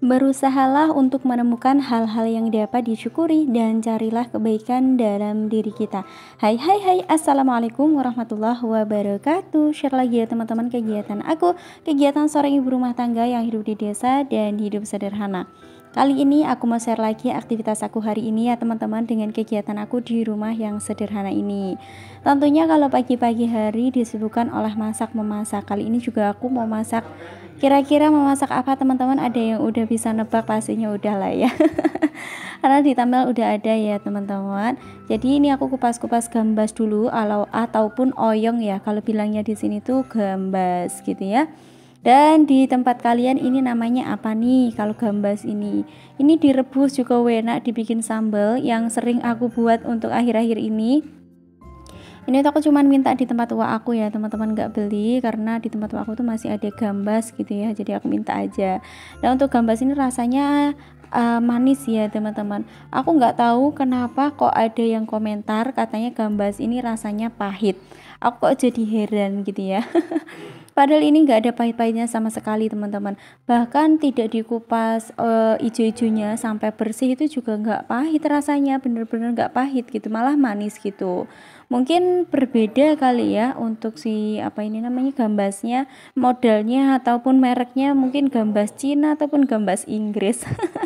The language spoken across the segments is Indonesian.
Berusahalah untuk menemukan hal-hal yang dapat disyukuri dan carilah kebaikan dalam diri kita. Hai hai hai, assalamualaikum warahmatullahi wabarakatuh. Share lagi ya teman-teman kegiatan aku, kegiatan seorang ibu rumah tangga yang hidup di desa dan hidup sederhana. Kali ini aku mau share lagi aktivitas aku hari ini ya teman-teman, dengan kegiatan aku di rumah yang sederhana ini. Tentunya kalau pagi-pagi hari disibukkan oleh masak-memasak. Kali ini juga aku mau masak. Kira-kira memasak apa teman-teman? Ada yang udah bisa nebak? Pastinya udah lah ya. Karena di thumbnail udah ada ya teman-teman. Jadi ini aku kupas-kupas gambas dulu, ataupun oyong ya. Kalau bilangnya di sini tuh gambas gitu ya. Dan di tempat kalian ini namanya apa nih kalau gambas ini? Ini direbus juga enak, dibikin sambal yang sering aku buat untuk akhir-akhir ini. Ini tuh aku cuman minta di tempat tua aku ya teman-teman, nggak beli karena di tempat tua aku tuh masih ada gambas gitu ya, jadi aku minta aja. Dan untuk gambas ini rasanya manis ya teman-teman. Aku nggak tahu kenapa kok ada yang komentar katanya gambas ini rasanya pahit. Aku kok jadi heran gitu ya. Padahal ini nggak ada pahit-pahitnya sama sekali teman-teman. Bahkan tidak dikupas ijo-ijonya sampai bersih itu juga nggak pahit rasanya, bener-bener nggak pahit gitu, malah manis gitu. Mungkin berbeda kali ya untuk si apa ini namanya gambasnya, modelnya ataupun mereknya, mungkin gambas Cina ataupun gambas Inggris.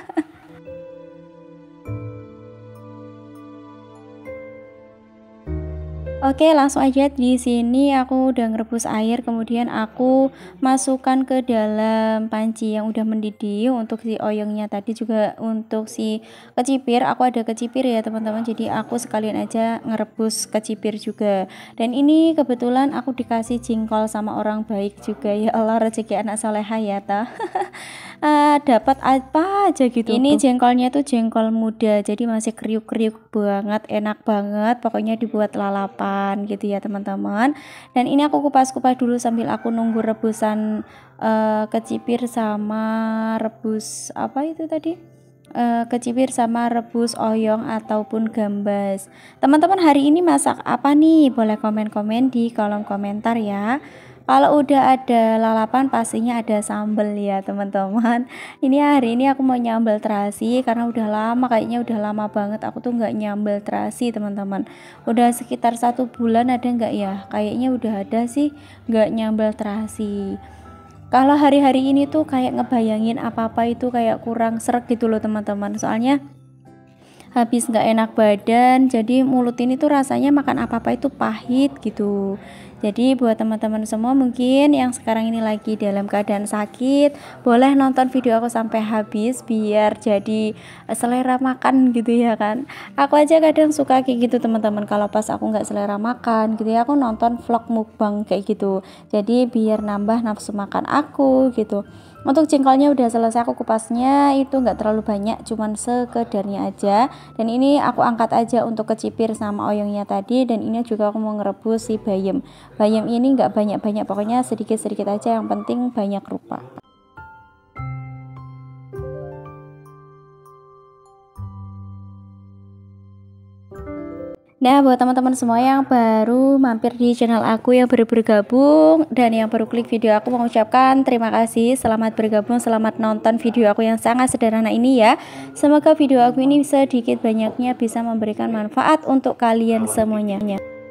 Oke, langsung aja. Di sini aku udah ngerebus air, kemudian aku masukkan ke dalam panci yang udah mendidih. Untuk si oyongnya tadi juga untuk si kecipir, aku ada kecipir ya teman-teman. Jadi aku sekalian aja ngerebus kecipir juga. Dan ini kebetulan aku dikasih jengkol sama orang baik juga, ya Allah, rezeki anak soleha ya toh. Dapat apa aja gitu. Ini jengkolnya tuh jengkol muda, jadi masih kriuk-kriuk banget, enak banget. Pokoknya dibuat lalapan gitu ya teman-teman. Dan ini aku kupas-kupas dulu sambil aku nunggu rebusan kecipir sama rebus apa itu tadi? Kecipir sama rebus oyong ataupun gambas. Teman-teman hari ini masak apa nih? Boleh komen-komen di kolom komentar ya. Kalau udah ada lalapan pastinya ada sambel ya teman-teman. Ini hari ini aku mau nyambel terasi karena udah lama, kayaknya udah lama banget aku tuh nggak nyambel terasi teman-teman. Udah sekitar 1 bulan ada nggak ya? Kayaknya udah ada sih nggak nyambel terasi. Kalau hari-hari ini tuh kayak ngebayangin apa-apa itu kayak kurang sreg gitu loh teman-teman. Soalnya habis nggak enak badan, jadi mulut ini tuh rasanya makan apa-apa itu pahit gitu. Jadi buat teman-teman semua mungkin yang sekarang ini lagi dalam keadaan sakit, boleh nonton video aku sampai habis biar jadi selera makan gitu ya kan. Aku aja kadang suka kayak gitu teman-teman, kalau pas aku nggak selera makan gitu ya, aku nonton vlog mukbang kayak gitu. Jadi biar nambah nafsu makan aku gitu. Untuk jengkolnya udah selesai aku kupasnya, itu nggak terlalu banyak, cuman sekedarnya aja. Dan ini aku angkat aja untuk kecipir sama oyongnya tadi. Dan ini juga aku mau ngerebus si bayam. Bayam ini nggak banyak-banyak, pokoknya sedikit-sedikit aja, yang penting banyak rupa. Nah, buat teman-teman semua yang baru mampir di channel aku, yang baru bergabung dan yang baru klik video aku, mengucapkan terima kasih, selamat bergabung, selamat nonton video aku yang sangat sederhana ini ya. Semoga video aku ini sedikit banyaknya bisa memberikan manfaat untuk kalian semuanya.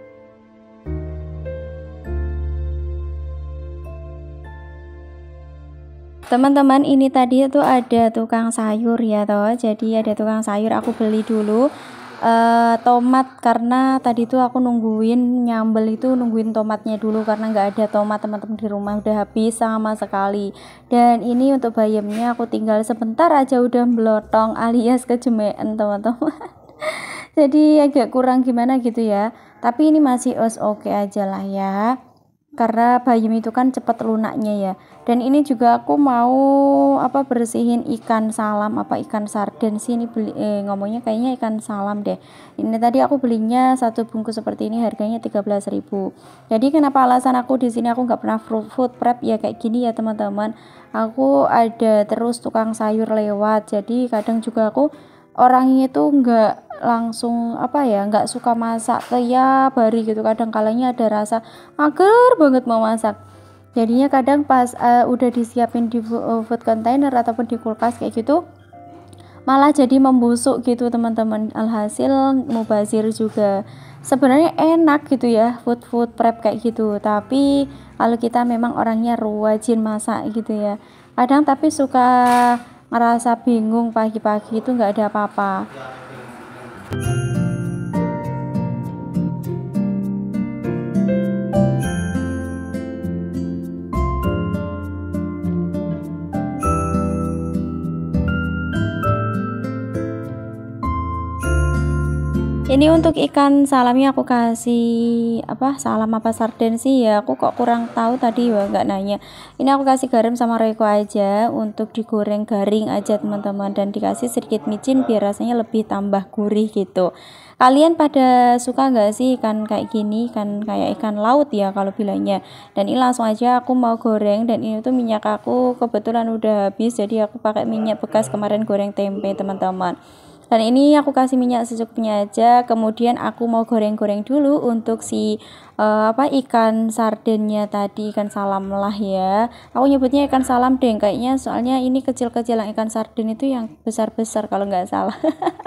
Teman-teman, ini tadi tuh ada tukang sayur ya toh. Jadi ada tukang sayur, aku beli dulu tomat, karena tadi tuh aku nungguin nyambel itu, nungguin tomatnya dulu karena nggak ada tomat teman-teman di rumah, udah habis sama sekali. Dan ini untuk bayamnya aku tinggal sebentar aja udah melotong alias kejemean teman-teman. Jadi agak kurang gimana gitu ya, tapi ini masih oke aja lah ya, karena bayam itu kan cepet lunaknya ya. Dan ini juga aku mau bersihin ikan salam, ikan sarden sih ini, ngomongnya kayaknya ikan salam deh. Ini tadi aku belinya 1 bungkus seperti ini, harganya 13.000. Jadi kenapa alasan aku di sini aku nggak pernah food prep ya kayak gini ya teman-teman. Aku ada terus tukang sayur lewat, jadi kadang juga aku orangnya itu nggak langsung nggak suka masak tiap hari gitu. Kadang kalanya ada rasa mager banget mau masak. Jadinya kadang pas udah disiapin di food container ataupun di kulkas kayak gitu, malah jadi membusuk gitu teman-teman. Alhasil mubazir juga. Sebenarnya enak gitu ya food prep kayak gitu, tapi kalau kita memang orangnya rajin masak gitu ya, kadang tapi suka ngerasa bingung pagi-pagi itu nggak ada apa-apa. Ini untuk ikan salamnya aku kasih salam apa sarden sih ya, aku kok kurang tahu tadi ya, nggak nanya. Ini aku kasih garam sama Royco aja untuk digoreng garing aja teman-teman, dan dikasih sedikit micin biar rasanya lebih tambah gurih gitu. Kalian pada suka nggak sih ikan kayak gini, kan kayak ikan laut ya kalau bilangnya. Dan ini langsung aja aku mau goreng, dan ini tuh minyak aku kebetulan udah habis, jadi aku pakai minyak bekas kemarin goreng tempe teman-teman. Dan ini aku kasih minyak secukupnya aja, kemudian aku mau goreng-goreng dulu untuk si ikan sardennya tadi, ikan salam lah ya, aku nyebutnya ikan salam deh kayaknya, soalnya ini kecil-kecil, yang ikan sarden itu yang besar-besar kalau nggak salah.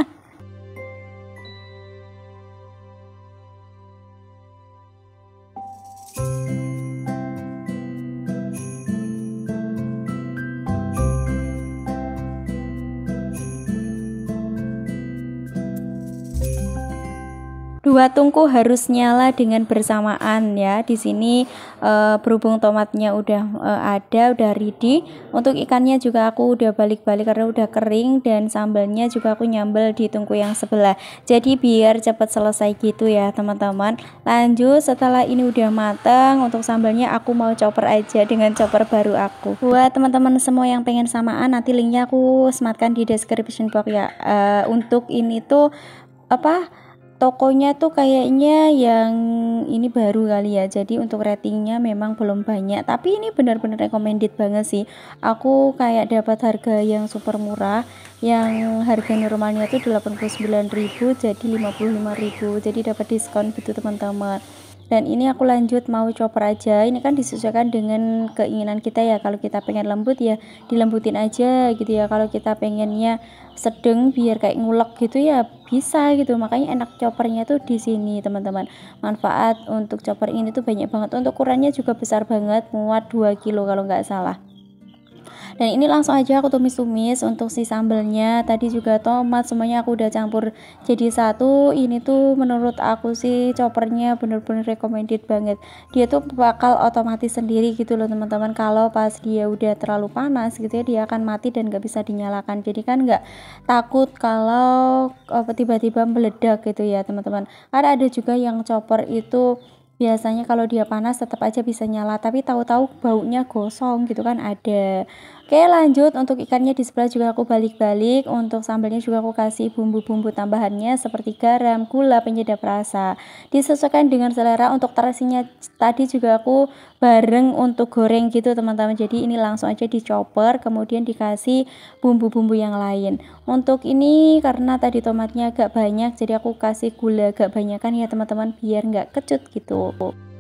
Dua tungku harus nyala dengan bersamaan ya. Di sini berhubung tomatnya udah ready, untuk ikannya juga aku udah balik-balik karena udah kering, dan sambalnya juga aku nyambel di tungku yang sebelah. Jadi biar cepat selesai gitu ya teman-teman. Lanjut, setelah ini udah mateng, untuk sambalnya aku mau chopper aja dengan chopper baru aku. Buat teman-teman semua yang pengen samaan, nanti linknya aku sematkan di description box ya. Untuk ini tuh tokonya tuh kayaknya yang ini baru kali ya, jadi untuk ratingnya memang belum banyak, tapi ini benar-benar recommended banget sih. Aku kayak dapat harga yang super murah, yang harga normalnya tuh 89.000 jadi 55.000, jadi dapat diskon gitu teman-teman. Dan ini aku lanjut mau chopper aja, ini kan disesuaikan dengan keinginan kita ya, kalau kita pengen lembut ya dilembutin aja gitu ya, kalau kita pengennya sedang biar kayak ngulek gitu ya bisa gitu, makanya enak choppernya tuh di sini teman-teman. Manfaat untuk chopper ini tuh banyak banget, untuk ukurannya juga besar banget, muat 2 kilo kalau nggak salah. Dan ini langsung aja aku tumis-tumis untuk si sambelnya, tadi juga tomat semuanya aku udah campur jadi satu. Ini tuh menurut aku sih choppernya bener-bener recommended banget, dia tuh bakal otomatis sendiri gitu loh teman-teman. Kalau pas dia udah terlalu panas gitu ya, dia akan mati dan nggak bisa dinyalakan, jadi kan nggak takut kalau tiba-tiba meledak gitu ya teman-teman. Ada juga yang chopper itu biasanya kalau dia panas tetap aja bisa nyala, tapi tahu-tahu baunya gosong gitu kan ada. Oke, lanjut untuk ikannya di sebelah juga aku balik-balik. Untuk sambalnya juga aku kasih bumbu-bumbu tambahannya seperti garam, gula, penyedap rasa, disesuaikan dengan selera. Untuk terasinya tadi juga aku bareng untuk goreng gitu teman-teman, jadi ini langsung aja dicoper kemudian dikasih bumbu-bumbu yang lain. Untuk ini karena tadi tomatnya agak banyak, jadi aku kasih gula agak banyakan ya teman-teman, biar nggak kecut gitu.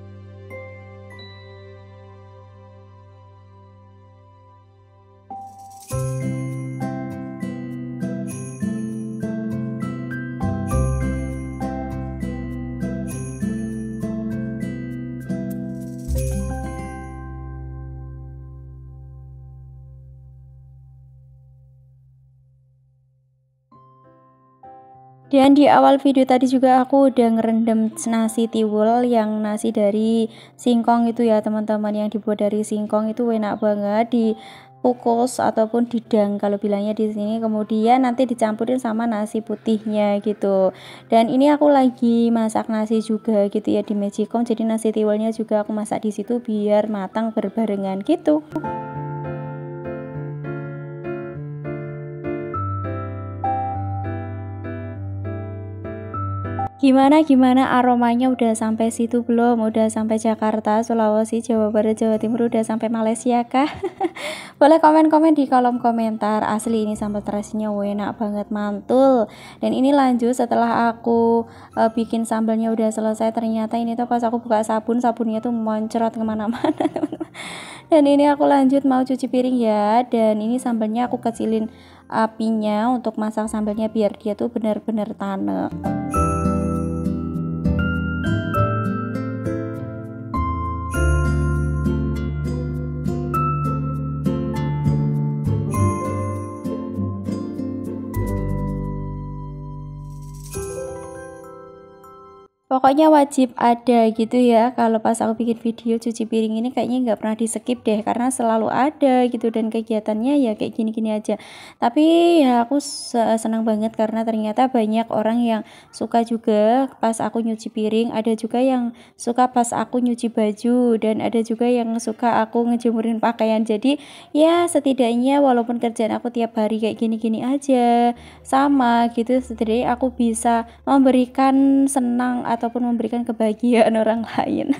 Dan di awal video tadi juga aku udah ngerendam nasi tiwul, yang nasi dari singkong itu ya teman-teman, yang dibuat dari singkong itu enak banget dikukus ataupun didang kalau bilangnya di sini. Kemudian nanti dicampurin sama nasi putihnya gitu. Dan ini aku lagi masak nasi juga gitu ya di magicom, jadi nasi tiwulnya juga aku masak di situ biar matang berbarengan gitu. Gimana aromanya udah sampai situ belum? Udah sampai Jakarta, Sulawesi, Jawa Barat, Jawa Timur, udah sampai Malaysia kah? Boleh komen-komen di kolom komentar. Asli ini sambal terasinya enak banget, mantul. Dan ini lanjut setelah aku bikin sambalnya udah selesai, ternyata ini tuh pas aku buka sabunnya tuh moncrot kemana-mana. Dan ini aku lanjut mau cuci piring ya, dan ini sambalnya aku kecilin apinya untuk masak sambalnya biar dia tuh benar-benar tanek. Pokoknya wajib ada gitu ya, kalau pas aku bikin video cuci piring ini kayaknya nggak pernah di skip deh, karena selalu ada gitu dan kegiatannya ya kayak gini-gini aja. Tapi ya aku senang banget karena ternyata banyak orang yang suka juga pas aku nyuci piring, ada juga yang suka pas aku nyuci baju, dan ada juga yang suka aku ngejemurin pakaian. Jadi ya setidaknya walaupun kerjaan aku tiap hari kayak gini-gini aja sama gitu, setidaknya aku bisa memberikan senang ataupun memberikan kebahagiaan orang lain.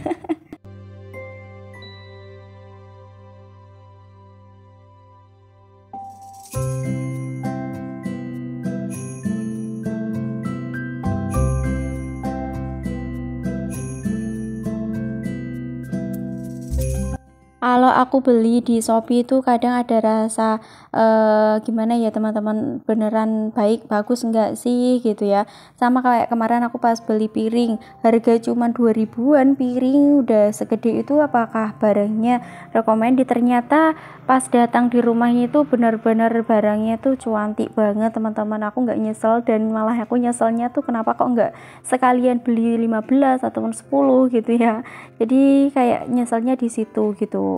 Kalau aku beli di Shopee itu kadang ada rasa gimana ya teman-teman, beneran bagus enggak sih gitu ya. Sama kayak kemarin aku pas beli piring, harga cuma 2000-an, piring udah segede itu, apakah barangnya recommended? Ternyata pas datang di rumahnya itu benar-benar barangnya tuh cuantik banget teman-teman. Aku nggak nyesel, dan malah aku nyeselnya tuh kenapa kok nggak sekalian beli 15 ataupun 10 gitu ya. Jadi kayak nyeselnya di situ gitu.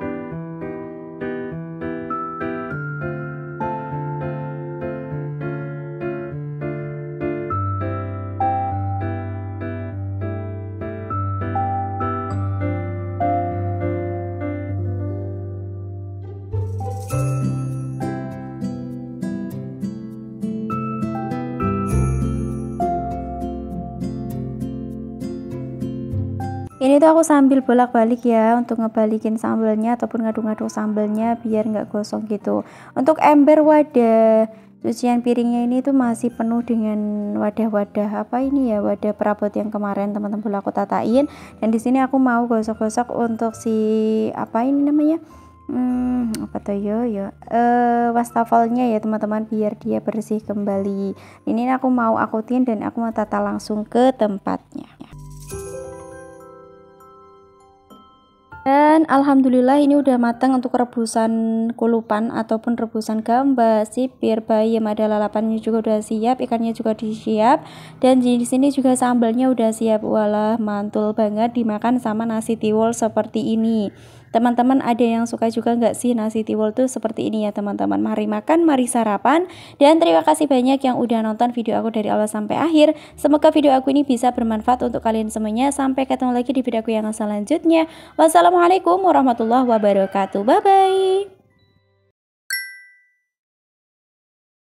Ini tuh aku sambil bolak-balik ya untuk ngebalikin sambalnya ataupun ngaduk-ngaduk sambalnya biar nggak gosong gitu. Untuk ember wadah cucian piringnya ini tuh masih penuh dengan wadah-wadah apa ini ya, wadah perabot yang kemarin teman-teman aku tatain. Dan di sini aku mau gosok-gosok untuk si apa ini namanya, apa tuh ya wastafelnya ya teman-teman, biar dia bersih kembali. Ini aku mau akutin dan aku mau tata langsung ke tempatnya. Dan alhamdulillah ini udah matang untuk rebusan kulupan ataupun rebusan gamba, sipir, bayam, ada lalapannya juga udah siap, ikannya juga disiap, dan di sini juga sambalnya udah siap. Walah, mantul banget dimakan sama nasi tiwul seperti ini. Teman-teman ada yang suka juga nggak sih nasi tiwul tuh seperti ini ya teman-teman? Mari makan, mari sarapan. Dan terima kasih banyak yang udah nonton video aku dari awal sampai akhir. Semoga video aku ini bisa bermanfaat untuk kalian semuanya. Sampai ketemu lagi di video aku yang selanjutnya. Wassalamualaikum warahmatullahi wabarakatuh. Bye bye.